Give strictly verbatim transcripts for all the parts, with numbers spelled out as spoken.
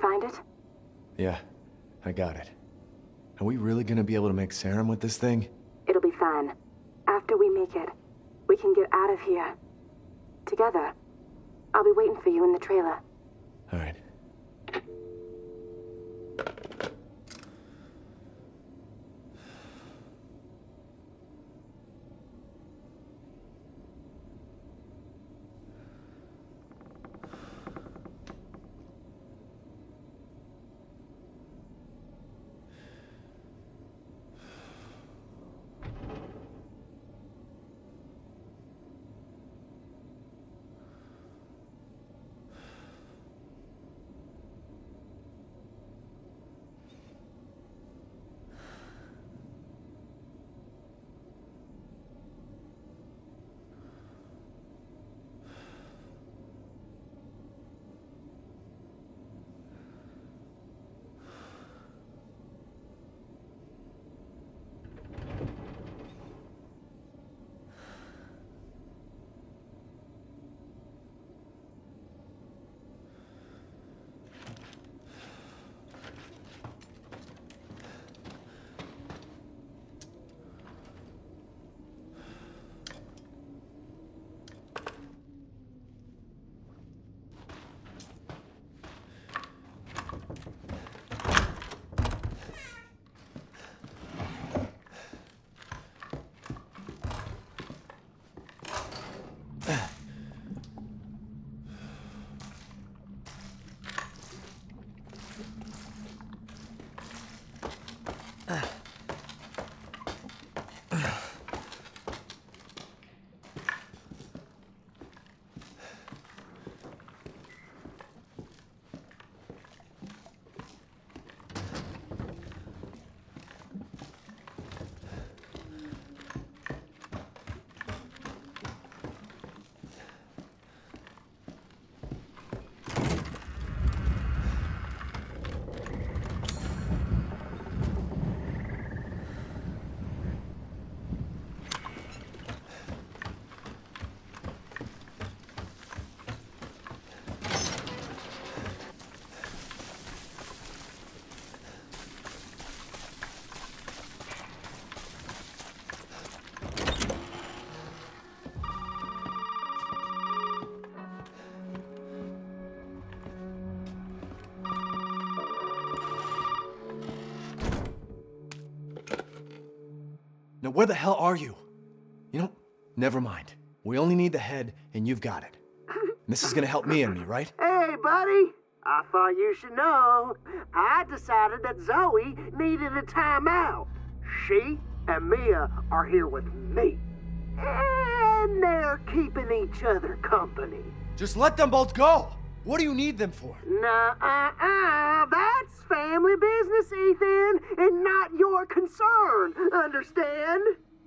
find it? Yeah, I got it. Are we really gonna be able to make serum with this thing? It'll be fine. After we make it, we can get out of here. Together. I'll be waiting for you in the trailer. All right. Now where the hell are you? You know, never mind. We only need the head, and you've got it. This is gonna help me and me, right? Hey, buddy. I thought you should know. I decided that Zoe needed a timeout. She and Mia are here with me. And they're keeping each other company. Just let them both go! What do you need them for? Nuh-uh-uh. That's family business, Ethan, and not your concern. Understand?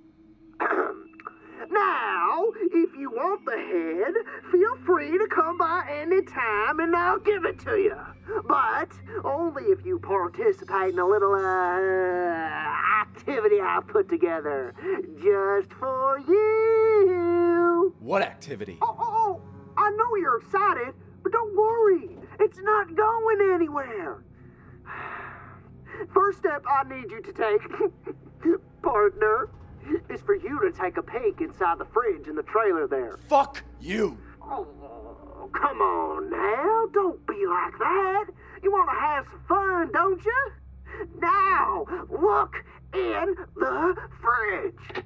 Now, if you want the head, feel free to come by any time and I'll give it to you. But only if you participate in a little, uh, activity I've put together. Just for you. What activity? Oh, oh, oh, I know you're excited, but don't worry. It's not going anywhere. First step I need you to take, partner, is for you to take a peek inside the fridge in the trailer there. Fuck you! Oh, come on now. Don't be like that. You want to have some fun, don't you? Now, look in the fridge.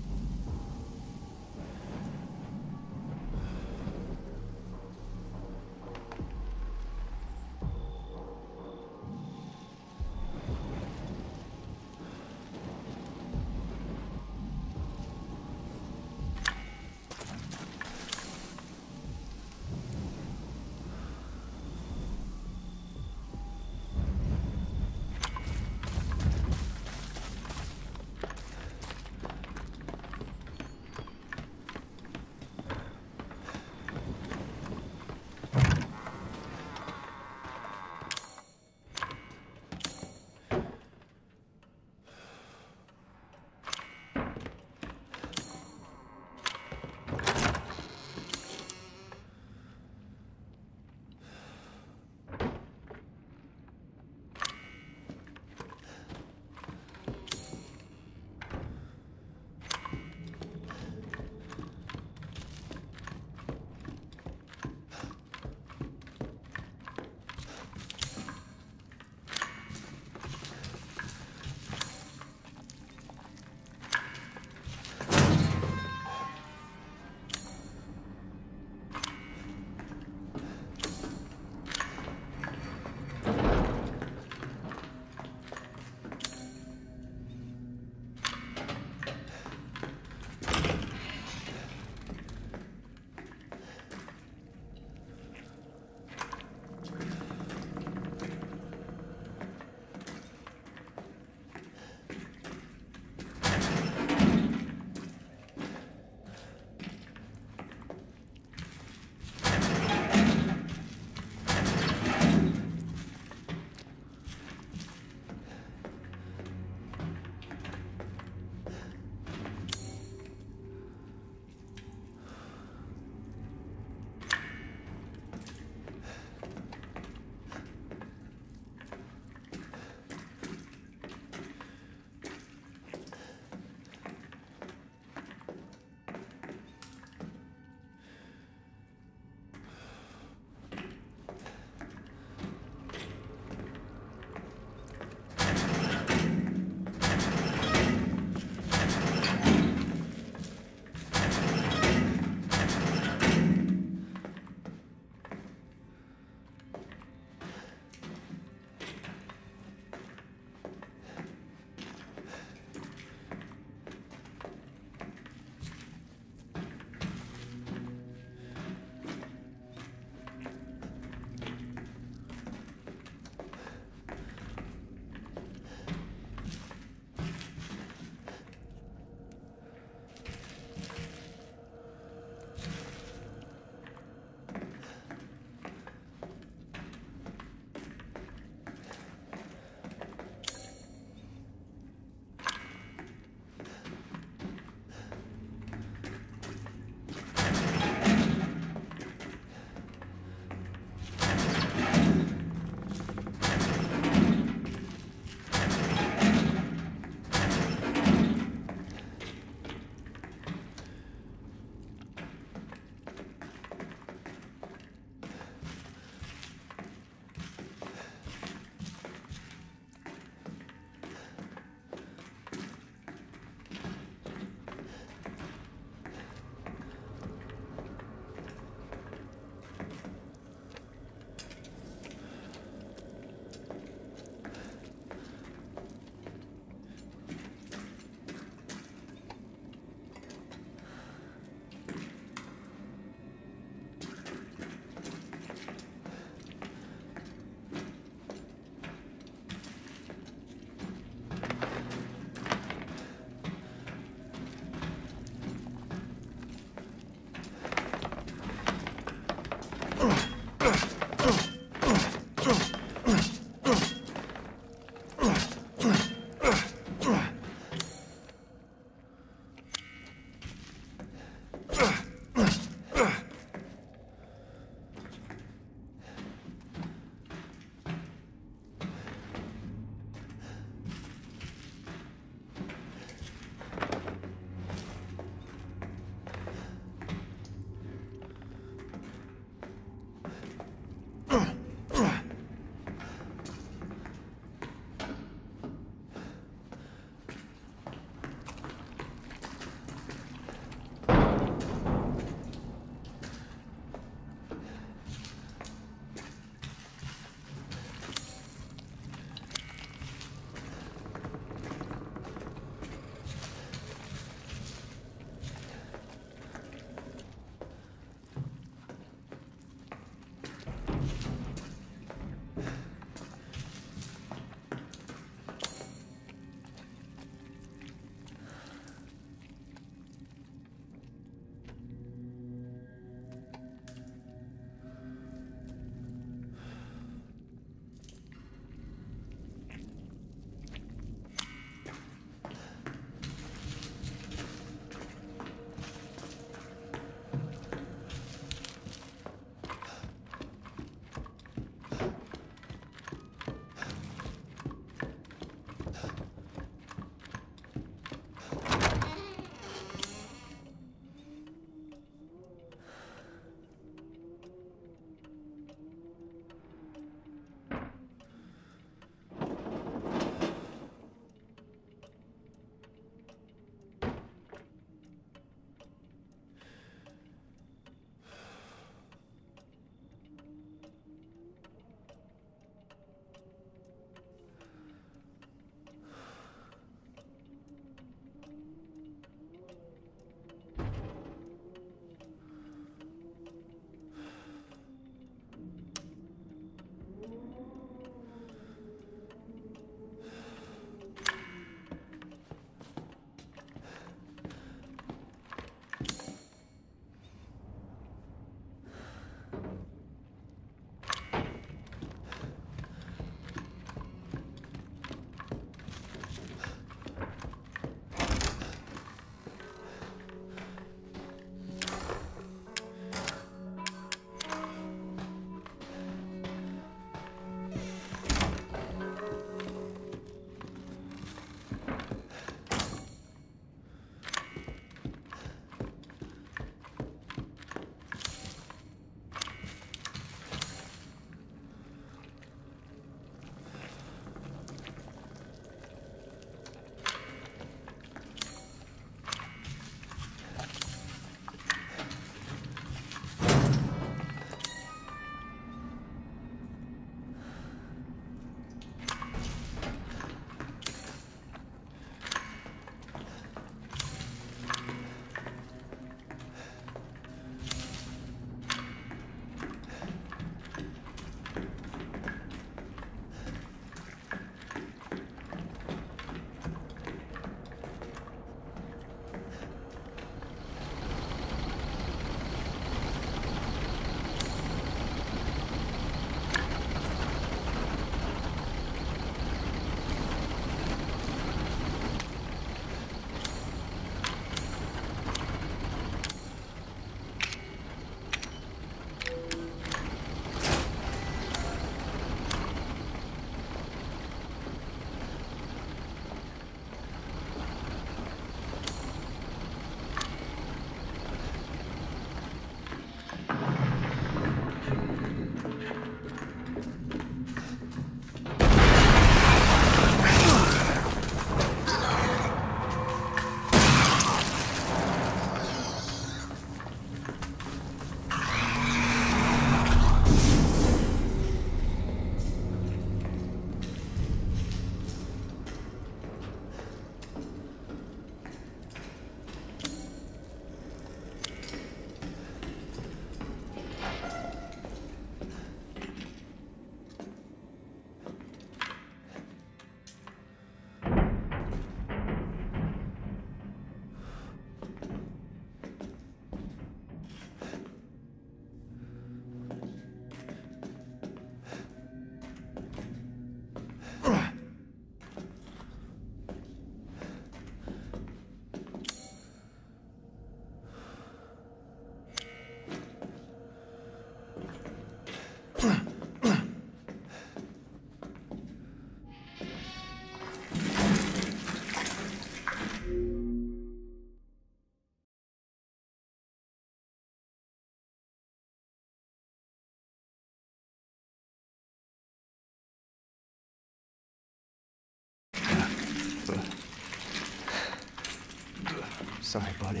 Sorry, buddy.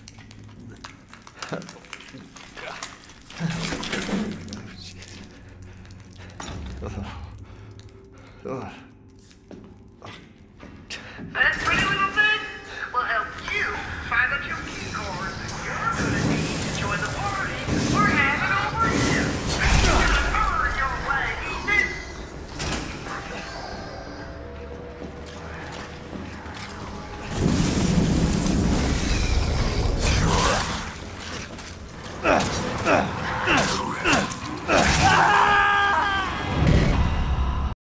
That pretty little thing will help you find out your key card. You're gonna need to join the party we're having over here. You're gonna earn your way, Ethan. Ugh.